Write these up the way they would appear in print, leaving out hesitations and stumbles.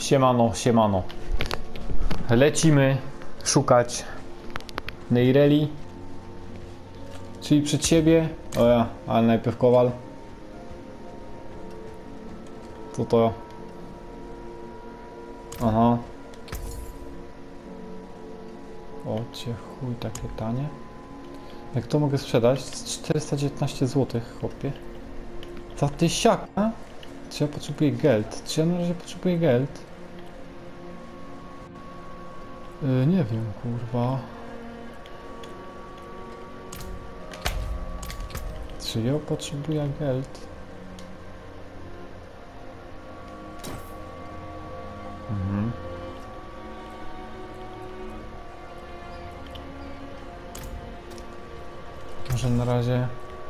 Siemano, siemano. Lecimy szukać Neyreli. Czyli przed siebie. O ja, ale najpierw kowal. Co to? Aha. O cię chuj, takie tanie. Jak to mogę sprzedać? 419 zł, chłopie. Za tysiaka? Czy ja potrzebuję geld? Czy ja na razie potrzebuję geld? Nie wiem, kurwa. Czy ja potrzebuję geld? Mhm. Może na razie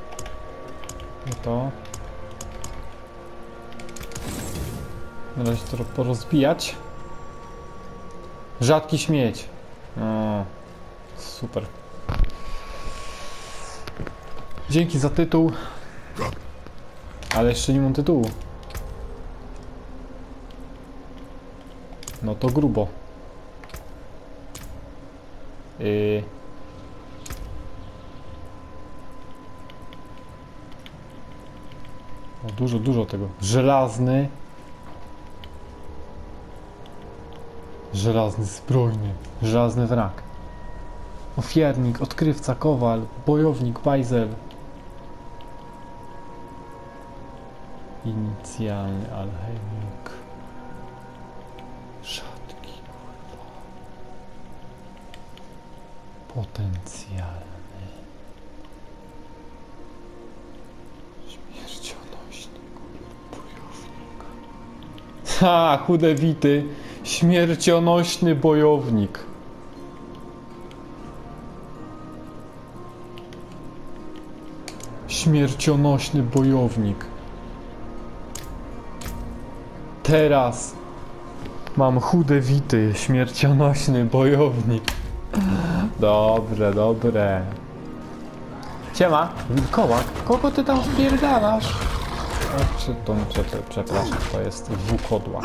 to. Na razie to porozbijać. Rzadki śmieć. O, super. Dzięki za tytuł. Ale jeszcze nie mam tytułu. No to grubo. O, dużo tego. Żelazny. Żelazny zbrojny. Żelazny wrak. Ofiarnik, odkrywca, kowal, bojownik, bajzel. Inicjalny alchemik. Rzadki, kurwa. Potencjalny. Śmiercionośny, bojownik. Ha, chude wity. Śmiercionośny bojownik. Śmiercionośny bojownik. Teraz mam chude wity. Śmiercionośny bojownik. Dobre, dobre. Siema, wilkołak. Kogo ty tam wpierdalasz? Przepraszam, to jest wukodła.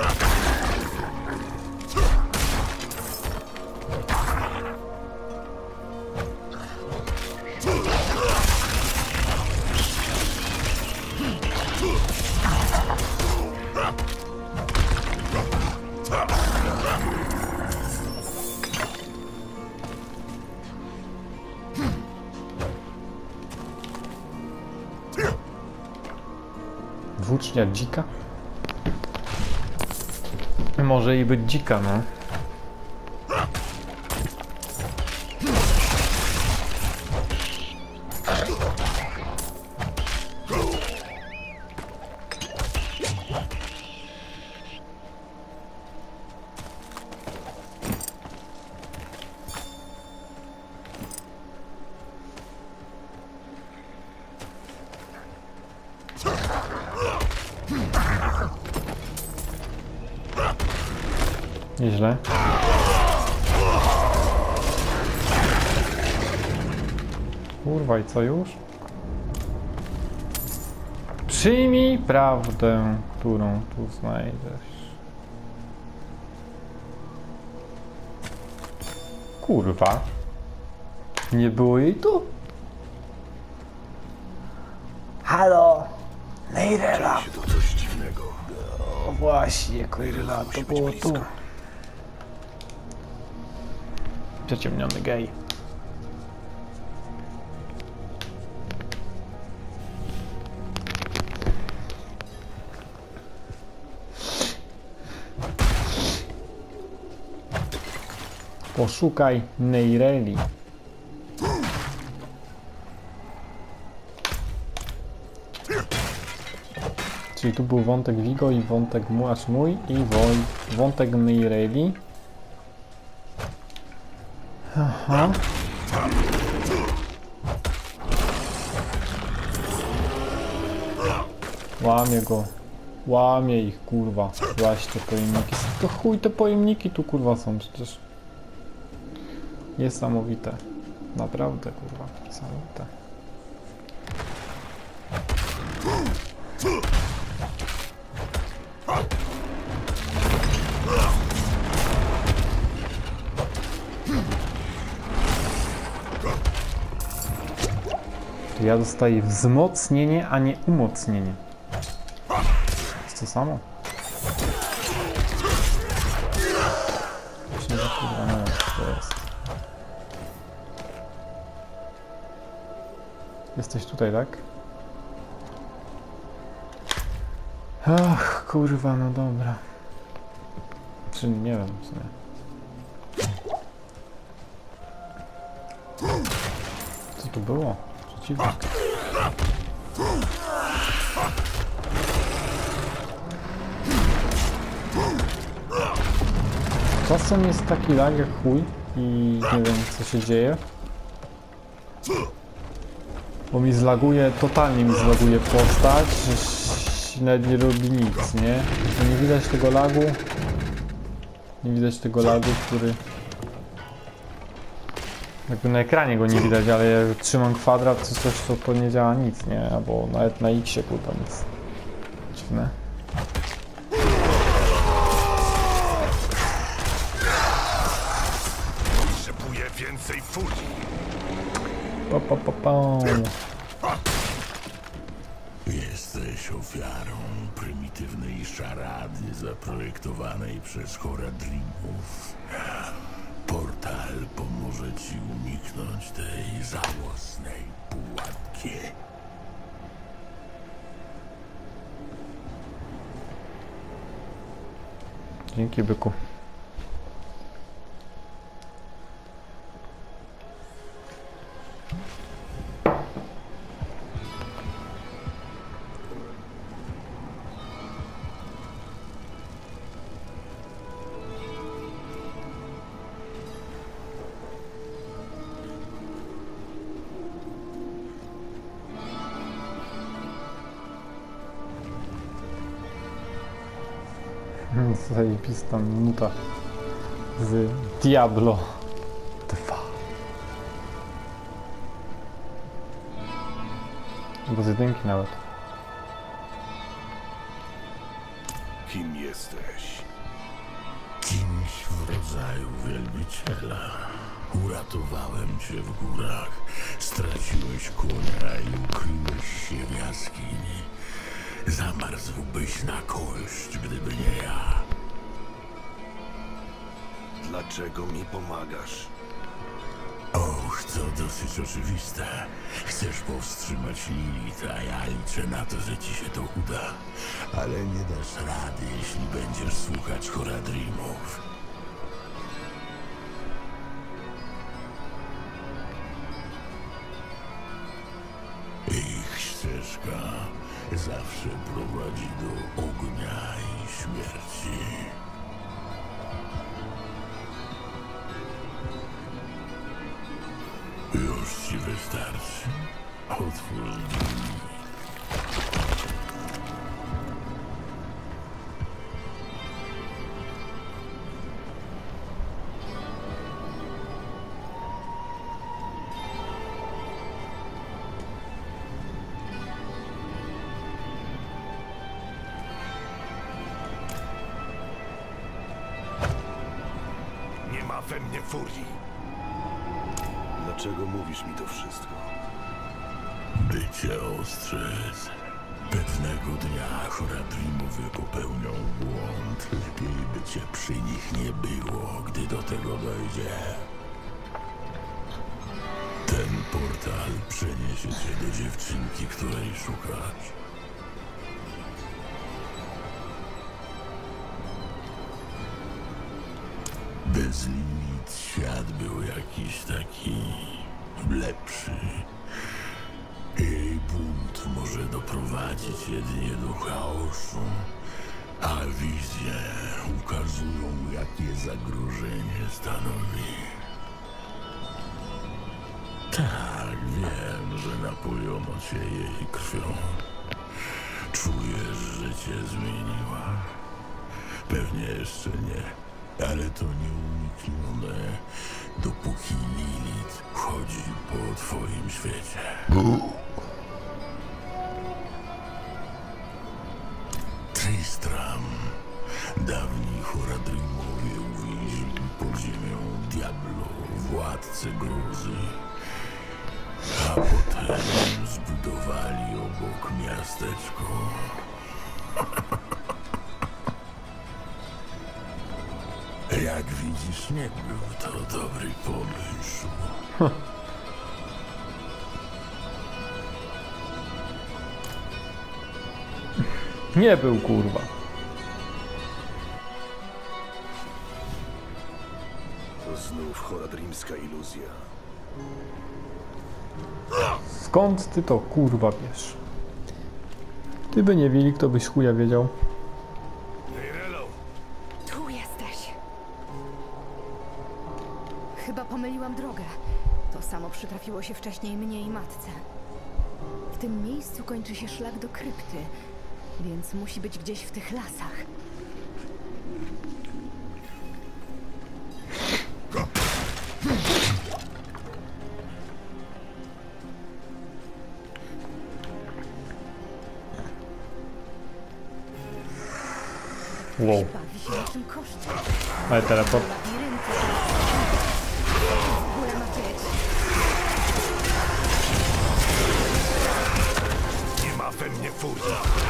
Włócznia dzika? Może i być dzika, no. Nieźle. Kurwa, i co już? Przyjmij prawdę, którą tu znajdziesz. Kurwa. Nie było jej tu? Halo! Neyrela! To coś dziwnego. O właśnie, kurwa, to było tu. Przeciemniony gej. Poszukaj Neyreli. Czyli tu był wątek Vigo i wątek mój i wątek Neyreli. Aha. Łamie go. Łamie ich, kurwa. Właśnie te pojemniki. To chuj te pojemniki tu, kurwa, są przecież. Niesamowite. Naprawdę, kurwa. Niesamowite. ja dostaję wzmocnienie, a nie umocnienie. Jest to samo? Myślę, że kurwa, nie wiem, co to jest. Jesteś tutaj, tak? Ach, kurwa, no dobra. Czy nie wiem, w sumie. Co tu było? Przeciwnik. Czasem jest taki lag jak chuj i nie wiem, co się dzieje. Bo mi zlaguje, totalnie mi zlaguje postać, że nawet nie robi nic, nie? To nie widać tego lagu. Nie widać tego lagu, który... Jakby na ekranie go nie widać, ale jak trzymam kwadrat czy coś, to nie działa nic, nie? Albo nawet na X-ie kurwa nic. Dziwne. Potrzebuję więcej furii. Jesteś ofiarą prymitywnej szarady zaprojektowanej przez Horadrimów. Portal pomoże ci uniknąć tej żałosnej pułapki. Dzięki, byku. Zajebista nuta z Diablo 2. Bo z jedynki nawet. Kim jesteś? Kimś w rodzaju wielbiciela. Uratowałem cię w górach. Straciłeś konia i ukryłeś się w jaskini. Zamarzłbyś na kość, gdyby nie ja. Dlaczego mi pomagasz? Och, to dosyć oczywiste. Chcesz powstrzymać Lilith, a ja liczę na to, że ci się to uda. Ale nie dasz rady, jeśli będziesz słuchać Horadrimów. Ich ścieżka zawsze prowadzi do ognia i śmierci. Już ci wystarczy. Otwórz drzwi. Nie ma we mnie furii. Dlaczego mówisz mi to wszystko? Bycie ostrzec. Pewnego dnia Horadrimowie popełnią błąd. Lepiej by cię przy nich nie było, gdy do tego dojdzie. Ten portal przeniesie cię do dziewczynki, której szukasz. Bez Lilith świat był jakiś taki lepszy. Jej bunt może doprowadzić jedynie do chaosu, a wizje ukazują, jakie zagrożenie stanowi. Tak, wiem, że napojono cię jej krwią. Czujesz, że cię zmieniła. Pewnie jeszcze nie, ale to nieuniknione, dopóki Lilith chodzi po twoim świecie. Tristram. Dawni Horadrimowie uwięzili pod ziemią Diablo, władcę grozy. A potem Jak widzisz, nie był to dobry pomysł. Nie był, kurwa. To znów horadrimska iluzja. Skąd ty to, kurwa, wiesz? Ty by nie wiedzieli, kto byś chuja wiedział. Neyrello! Tu jesteś. Chyba pomyliłam drogę. To samo przytrafiło się wcześniej mnie i matce. W tym miejscu kończy się szlak do krypty, więc musi być gdzieś w tych lasach. Wow. Bawi się na tym koszcie. Ale teleport. Labirynty. W ogóle ma być. Nie ma we mnie furii!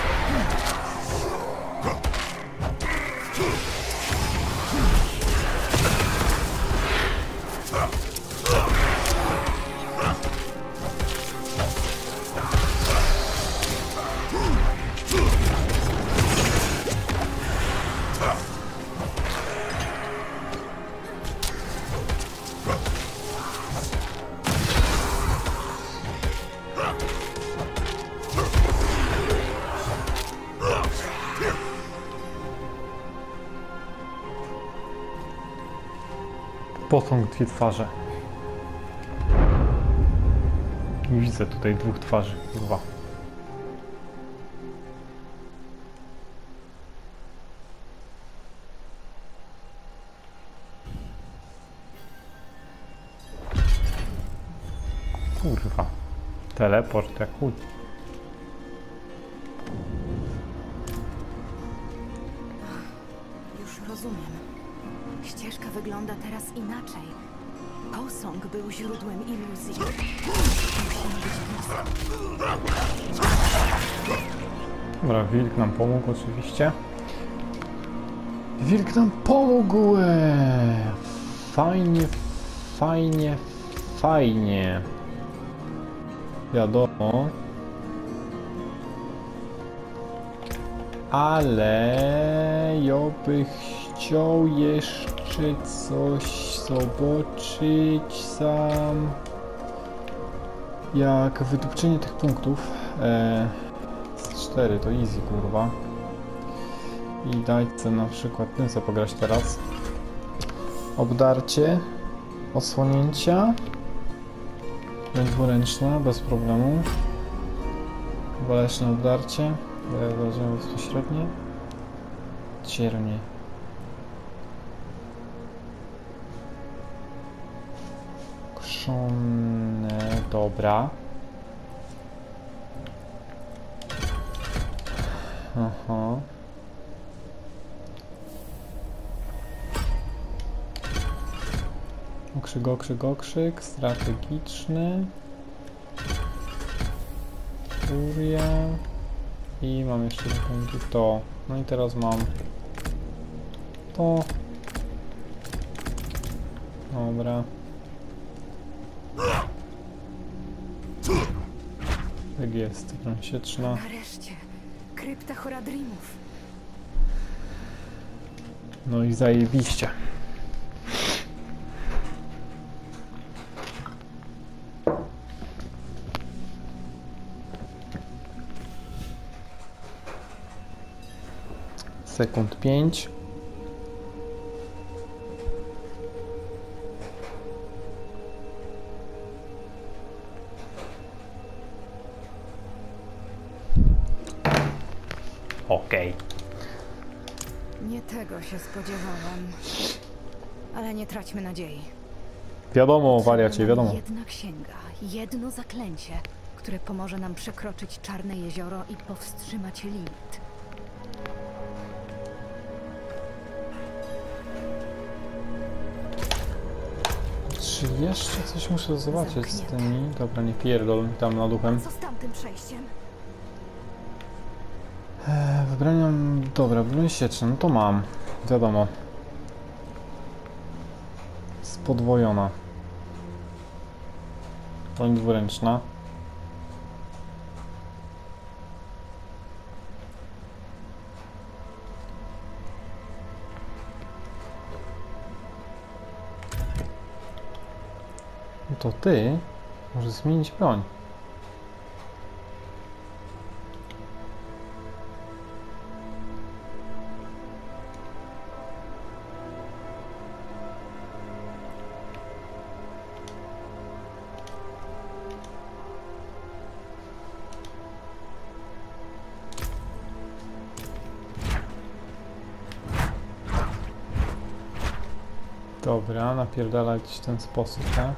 Posąg dwie twarze. Nie widzę tutaj dwóch twarzy, kurwa. Kurwa. Teleport, jak chuj. Już rozumiem. Ścieżka wygląda teraz inaczej. Posąg był źródłem iluzji. Musimy być blisko. Dobra, wilk nam pomógł oczywiście. Wilk nam pomógł! Fajnie, fajnie, fajnie. Wiadomo. Ale ja bych chciał jeszcze coś zobaczyć sam. Jak wydupczenie tych punktów. Z 4 to easy, kurwa. I dajcie na przykład tym co pograć teraz. Obdarcie. Odsłonięcia. Dwuręczna, bez problemu. Waleczne obdarcie. Wrażenie bezpośrednie. Ciernie. Krzone, dobra. Aha. Okrzyk, okrzyk, okrzyk. Strategiczny. Furia. I mam jeszcze to. No i teraz mam to. Dobra. Tak jest, sieczna. Nareszcie. Krypta Horadrimów. No i zajebiście. Sekund 5. Okej. Nie tego się spodziewałam. Ale nie traćmy nadziei. Wiadomo, wariacie, Potrzebna nam wiadomo. Jedna księga, jedno zaklęcie, które pomoże nam przekroczyć Czarne Jezioro i powstrzymać Lilith. Czy jeszcze coś muszę zobaczyć z Zamknięte. tymi? Dobra, nie pierdol mi tam na duchem. Co z tamtym przejściem? Wybraniam... Dobra, broń sieczna, no to mam. Wiadomo. podwojona. Broń dwuręczna. No to ty możesz zmienić broń. Dobra, napierdalać w ten sposób, tak?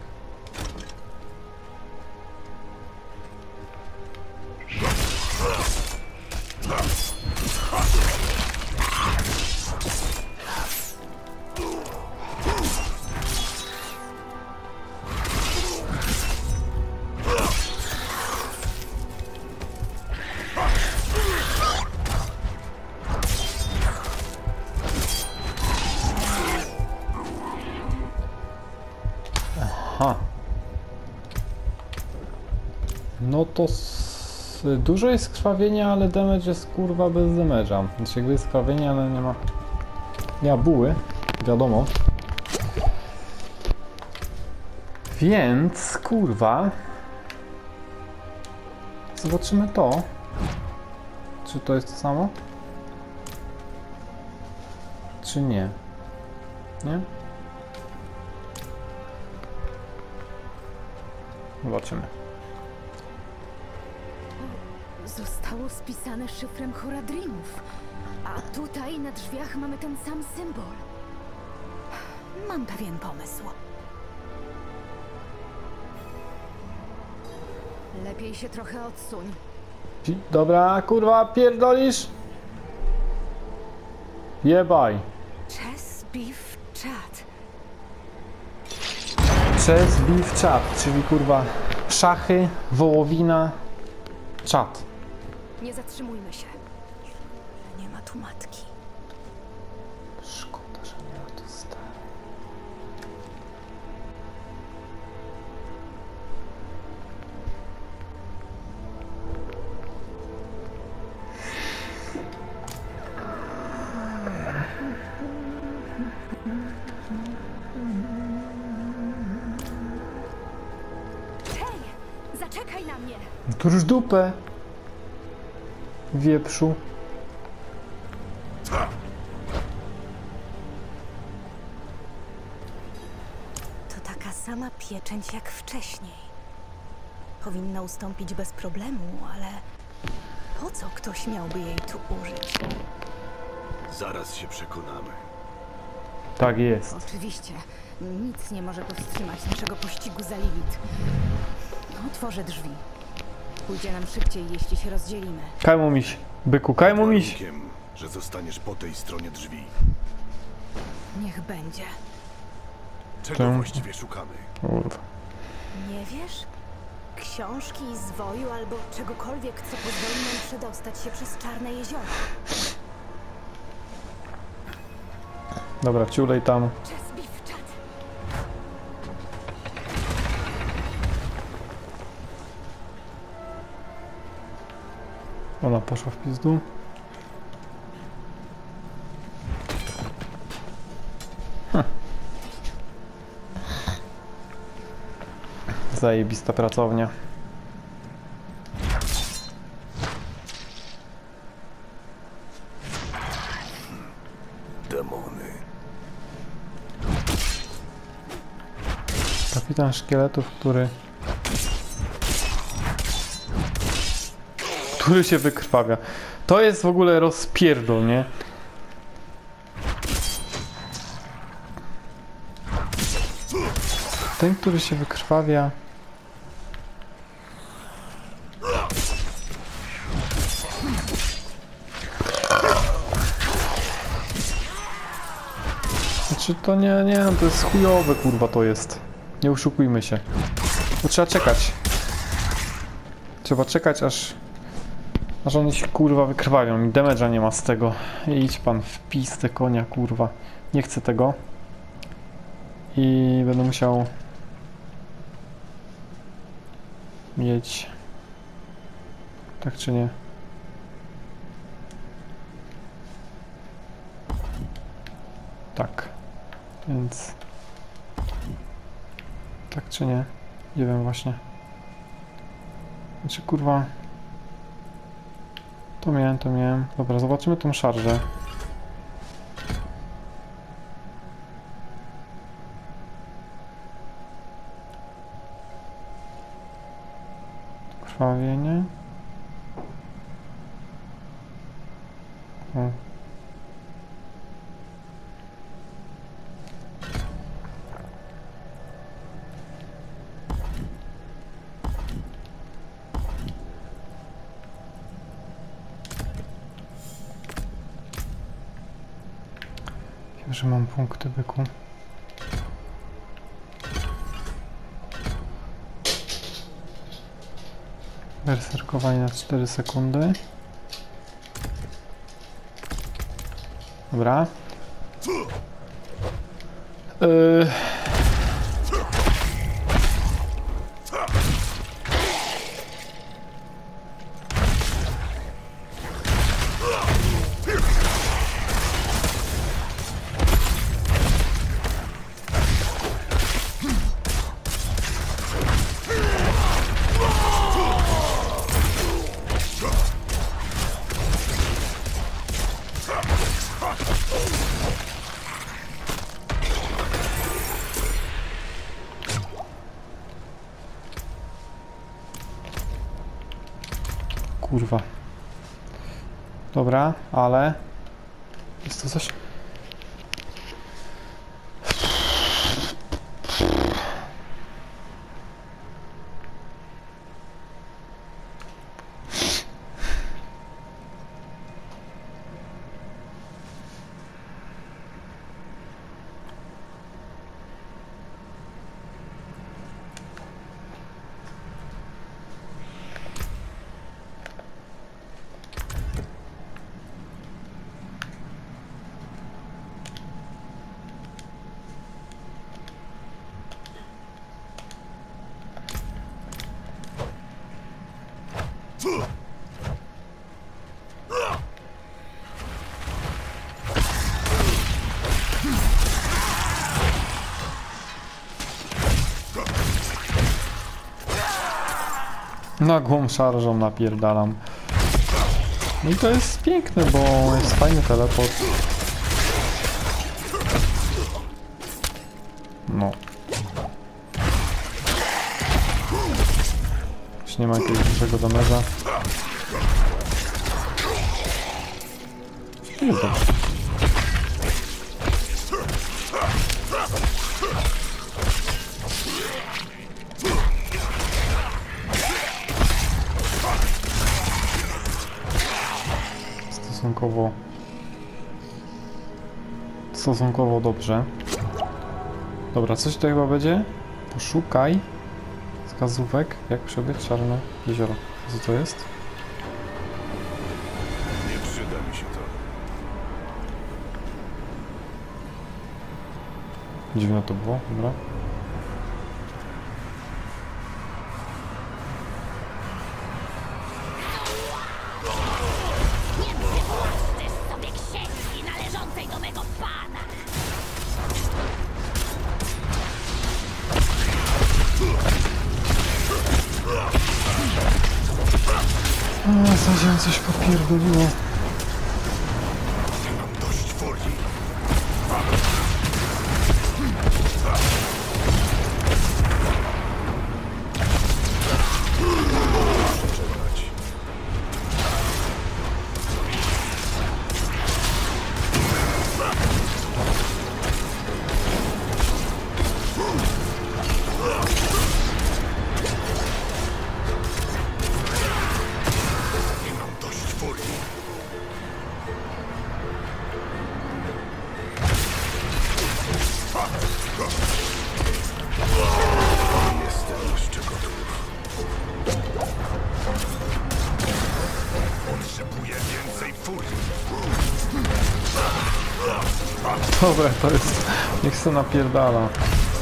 Aha. No to dużo jest krwawienia, ale damage jest kurwa bez damage'a. Znaczy jakby jest krwawienie, ale nie ma... Nie ma buły, wiadomo. Więc kurwa... Zobaczymy to. Czy to jest to samo? Czy nie? Nie? Zobaczymy. Zostało spisane szyfrem Horadrimów. A tutaj na drzwiach mamy ten sam symbol. Mam pewien pomysł. Lepiej się trochę odsuń. Dobra, kurwa, pierdolisz? Jebaj. Chess Beef Chat. Chess Beef Chat, czyli kurwa szachy, wołowina, czat. Nie zatrzymujmy się. Nie ma tu matki. Szkoda, że nie ma tu stary. Hej! Zaczekaj na mnie! Tu już dupę. Wieprzu. To taka sama pieczęć jak wcześniej. Powinna ustąpić bez problemu, ale po co ktoś miałby jej tu użyć? Zaraz się przekonamy. Tak jest. Oczywiście. Nic nie może powstrzymać naszego pościgu za Lilith. Otworzę drzwi. Pójdzie nam szybciej, jeśli się rozdzielimy. Kajmu miś. Byku, kajmu miś. Warunkiem, że zostaniesz po tej stronie drzwi. Niech będzie. Czego Czemu? właściwie szukamy? Kurwa. Nie wiesz? Książki, zwoju albo czegokolwiek, co pozwoli nam przedostać się przez Czarne Jezioro. Dobra, ciulej tam. Chess Beef Chat. Ona poszła w pizdu. Zajebista pracownia. Demony. Kapitan szkieletów, który się wykrwawia. To jest w ogóle rozpierdol, nie? Ten, który się wykrwawia. Znaczy to nie, to jest chujowe, kurwa, to jest. Nie oszukujmy się. To trzeba czekać. Trzeba czekać, aż oni się, kurwa, wykrwawią i damage'a nie ma z tego. Idź pan w pistę konia, kurwa. Nie chcę tego. I będę musiał mieć... Tak czy nie? Tak. Więc... Tak czy nie? Nie wiem właśnie. Znaczy kurwa... To miałem. Dobra, zobaczymy tą szarżę. Krwawienie. O. Wiem, że mam punkty byku. Berserkowanie na 4 sekundy. Dobra. Kurwa. Dobra, ale... Jest to coś... Nagłą szarżą napierdalam. No i to jest piękne, bo jest fajny teleport. No. Już nie ma jakiegoś dużego damage'a. Jest dobrze. Stosunkowo dobrze. Dobra, coś tutaj chyba będzie. Poszukaj wskazówek, jak przebyć Czarne Jezioro. Co to jest? Nie przyda mi się to. Dziwne to było, dobra. Zadziałem coś popierdoliło. Mam dość furii. Czekać. Jestem jeszcze gotów. Potrzebuję więcej furii. Dobra, to jest... Niech se napierdala.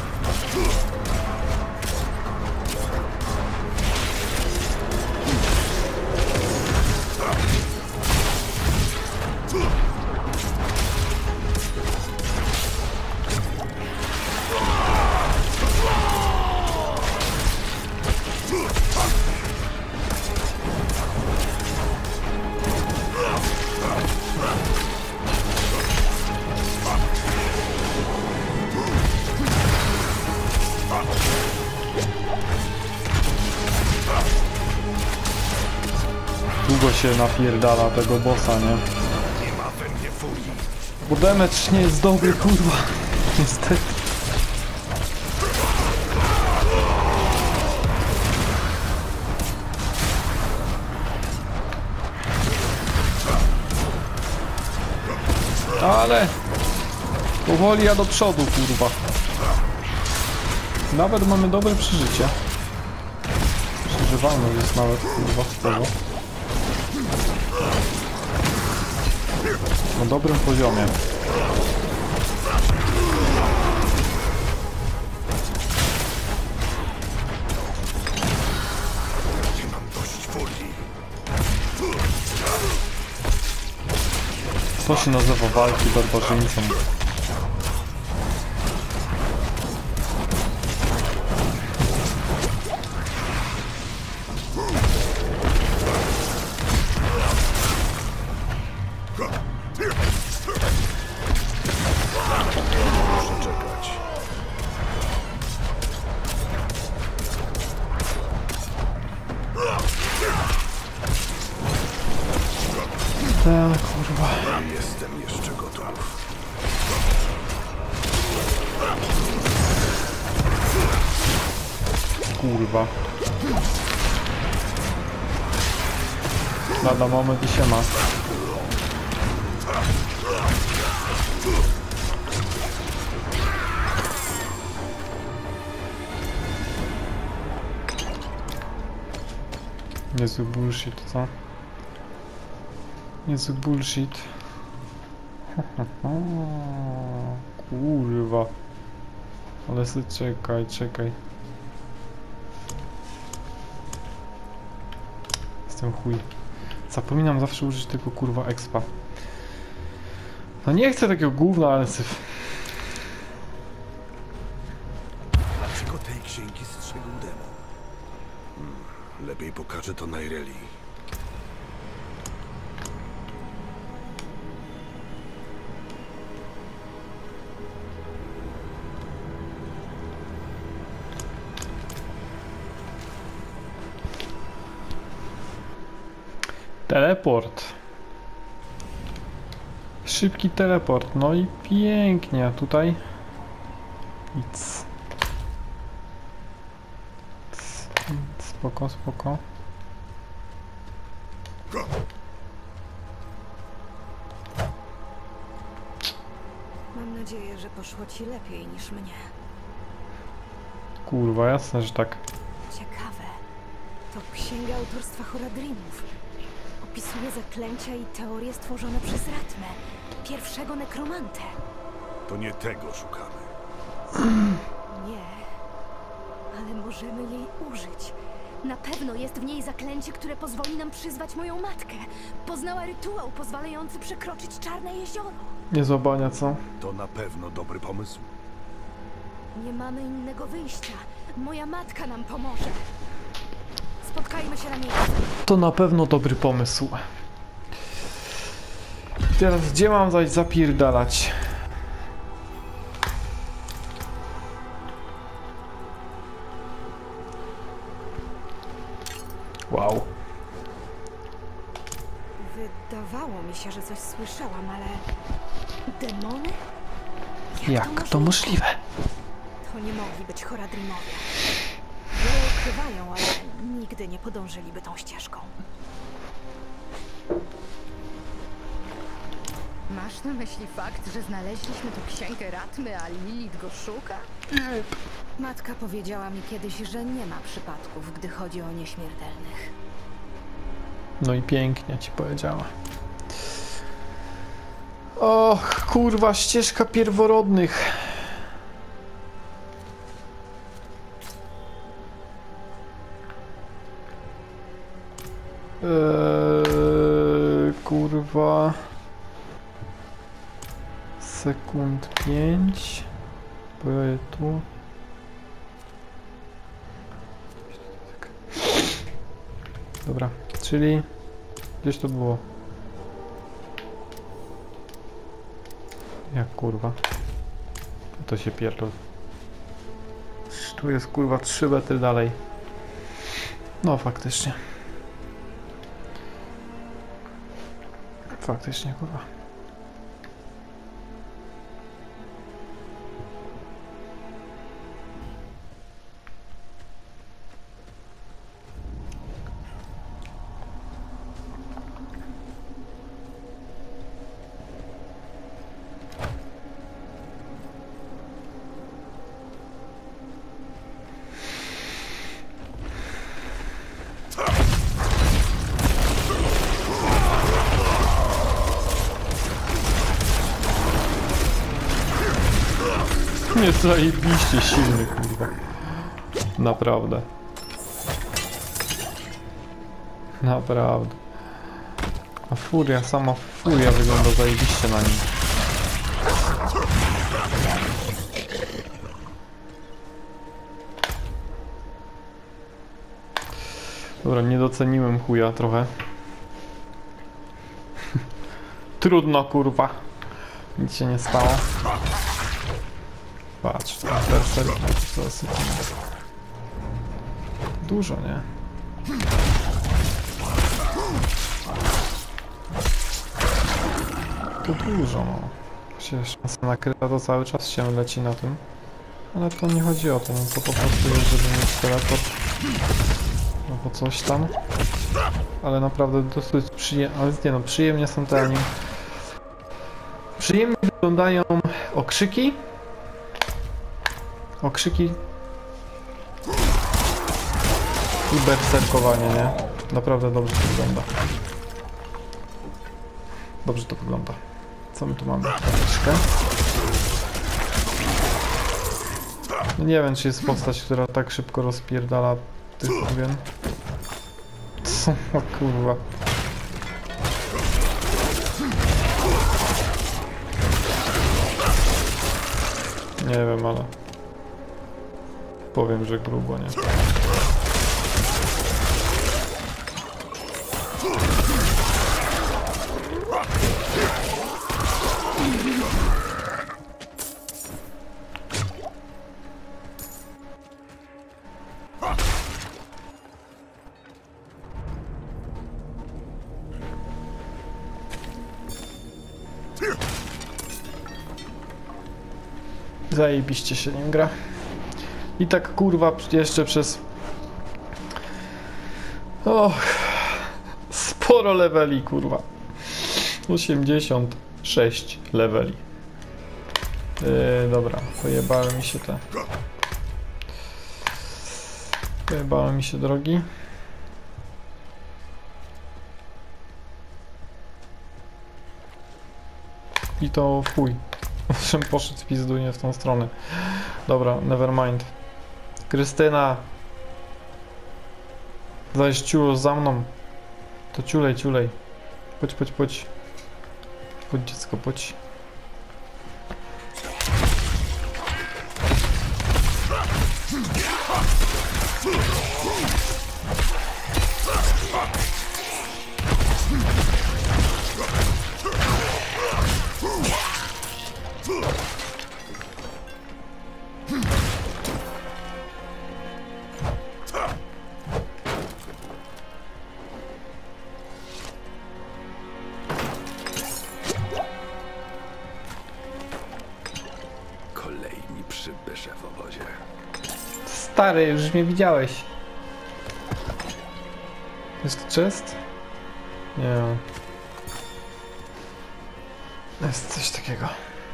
się napierdala tego bossa, nie? Nie ma we mnie furii. Bo damage nie jest dobry, kurwa. Niestety. Ale powoli ja do przodu, kurwa. Nawet mamy dobre przeżycie. Przeżywalność jest nawet, kurwa, sporo. Na dobrym poziomie. Nie mam dość furii. To się nazywa walki barbarzyńcą. Muszę czekać. Ten, kurwa. Nie jestem jeszcze gotów. Kurwa. Lada moment i się ma. Niezły bullshit, co? Niezły bullshit. Kurwa. Ale sobie czekaj. Jestem chuj. Zapominam zawsze użyć tego kurwa expa. No nie chcę takiego gówna, ale syf. Dlaczego tej księgi strzegł demon? Lepiej pokażę to Nyreli. Teleport. Szybki teleport. No i pięknie. A tutaj nic. Spoko. Mam nadzieję, że poszło ci lepiej niż mnie. Kurwa, jasne, że tak. Ciekawe. To księga autorstwa Horadrimów. Opisuje zaklęcia i teorie stworzone przez Ratmę, pierwszego nekromantę. To nie tego szukamy. Nie, ale możemy jej użyć. Na pewno jest w niej zaklęcie, które pozwoli nam przyzwać moją matkę. Poznała rytuał pozwalający przekroczyć Czarne Jezioro. Nie złapania, co? To na pewno dobry pomysł. Nie mamy innego wyjścia. Moja matka nam pomoże. Spotkajmy się na miejscu. To na pewno dobry pomysł. Teraz gdzie mam zaś zapierdalać? Wow. Wydawało mi się, że coś słyszałam, ale... Demony? Jak to możliwe? To nie mogli być Horadrimowie. Wiele ukrywają, ale nigdy nie podążyliby tą ścieżką. Masz na myśli fakt, że znaleźliśmy tu księgę Ratmy, a Lilith go szuka? Matka powiedziała mi kiedyś, że nie ma przypadków, gdy chodzi o nieśmiertelnych. No i pięknie ci powiedziała. Och, kurwa, ścieżka pierworodnych. Kurwa. Sekund 5. Były tu. Dobra, czyli gdzieś to było. Jak kurwa. To się pierdol. Tu jest kurwa 3 metry dalej. No faktycznie. Faktycznie, kurwa. Jest zajebiście silny, kurwa. Naprawdę. Naprawdę. A furia, sama furia wygląda zajebiście na nim. Dobra, nie doceniłem chuja trochę. Trudno, kurwa. Nic się nie stało. Patrz, ten berserk dosyć dużo, nie? To dużo, no. Przecież szansa nakryta to cały czas się leci na tym. Ale to nie chodzi o to, no to po prostu jest, żeby mieć teleport. Albo coś tam. Ale naprawdę dosyć przyjemnie, ale nie no, przyjemnie są te anime. Przyjemnie wyglądają okrzyki. Okrzyki i berserkowanie, nie? Naprawdę dobrze to wygląda. Dobrze to wygląda. Co my tu mamy? Troszeczkę. No nie wiem, czy jest postać, która tak szybko rozpierdala tych kurien. Co? O kurwa. Nie wiem, ale powiem, że grubo, nie? Zajebiście się nim gra. I tak kurwa jeszcze przez... Och, sporo leveli, kurwa. 86 leveli. Dobra, pojebały mi się te... Pojebały mi się drogi. I to w chuj. Czym poszedł pizdunie w tą stronę. Dobra, nevermind. Krystyna! Zaś ciulo za mną. To ciulej, ciulej. Chodź, chodź, chodź. Chodź, dziecko, chodź. Kolejni przybysze w obozie. Stary, już mnie widziałeś. Jest to chest? Nie. Jest coś takiego.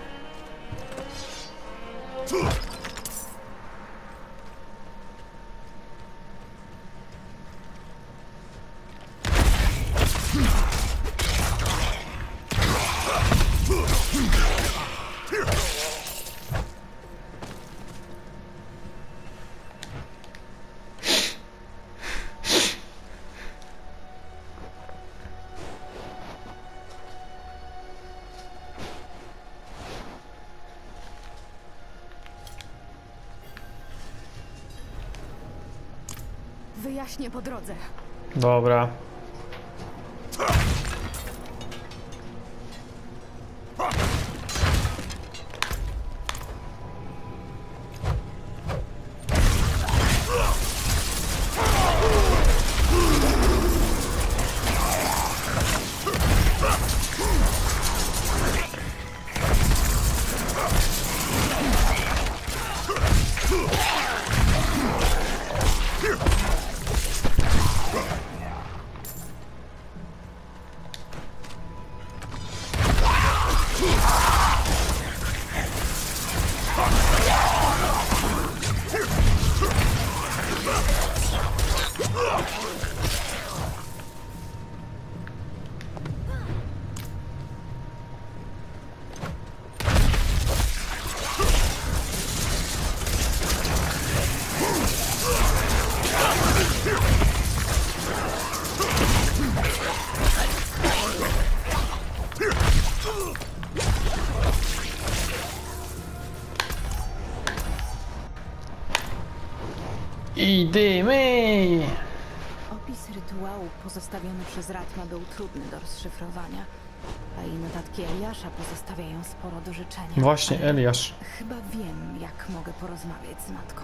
Wyjaśnię po drodze. Dobra. dymy! Opis rytuału pozostawiony przez Ratma był trudny do rozszyfrowania, a i notatki Eliasza pozostawiają sporo do życzenia. Właśnie, Ale Eliasz. chyba wiem, jak mogę porozmawiać z matką.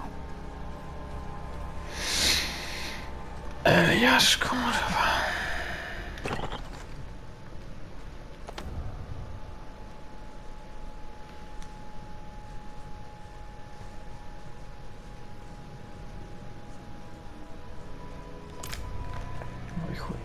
Eliasz, kurwa. Oj chuj.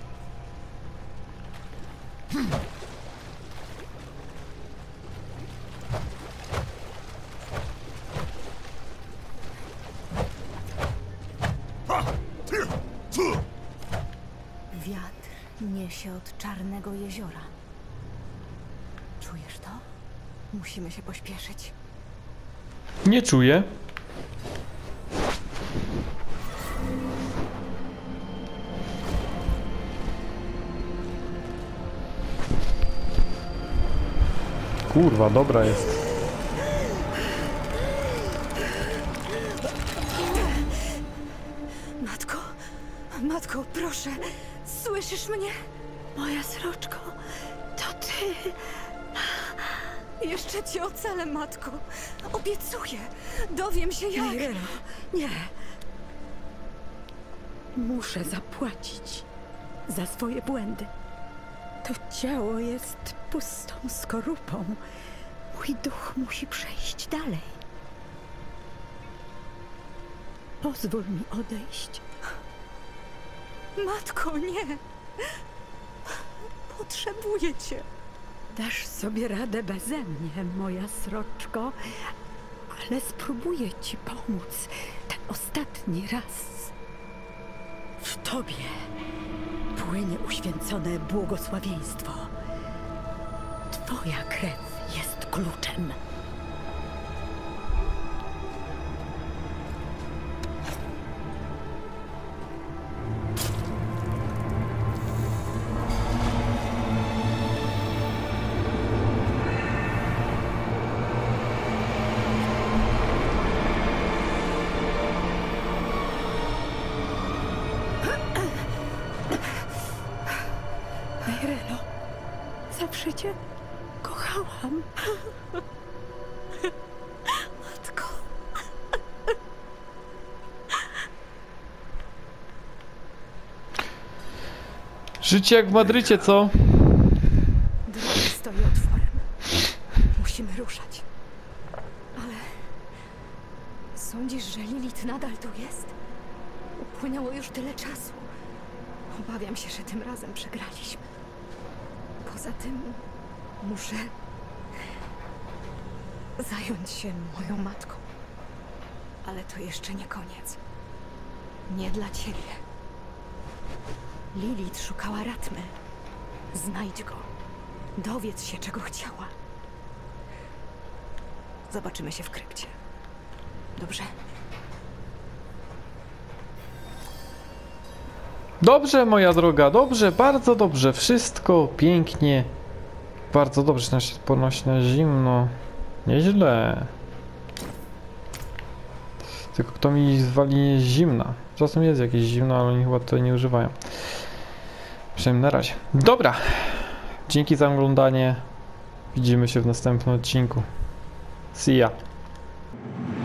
Wiatr niesie od Czarnego Jeziora. Czujesz to? Musimy się pośpieszyć. Nie czuję. Kurwa, dobra jest. Matko, matko, proszę, słyszysz mnie? Moja sroczko, to ty. Jeszcze cię ocalę, matko. Obiecuję. Dowiem się jak. Nie. Muszę zapłacić za swoje błędy. To ciało jest pustą skorupą. Mój duch musi przejść dalej. Pozwól mi odejść. Matko, nie. Potrzebuję cię. Dasz sobie radę beze mnie, moja sroczko, ale spróbuję ci pomóc ten ostatni raz. W tobie płynie uświęcone błogosławieństwo. Twoja krew jest kluczem. Mejrelo, zawsze cię kochałam. Matko. Życie jak w Madrycie, co? Droga stoi otworem. Musimy ruszać. Ale... Sądzisz, że Lilith nadal tu jest? Upłynęło już tyle czasu. Obawiam się, że tym razem przegraliśmy. Poza tym... muszę... zająć się moją matką. Ale to jeszcze nie koniec. Nie dla ciebie. Lilith szukała Ratmy. Znajdź go. Dowiedz się, czego chciała. Zobaczymy się w krypcie. Dobrze? Dobrze, moja droga, dobrze, bardzo dobrze. Wszystko pięknie. Bardzo dobrze, nas się ponosi na zimno. Nieźle. Tylko kto mi zwali zimna. Czasem jest jakieś zimno, ale oni chyba tutaj nie używają. Przynajmniej na razie. Dobra. Dzięki za oglądanie. Widzimy się w następnym odcinku. See ya.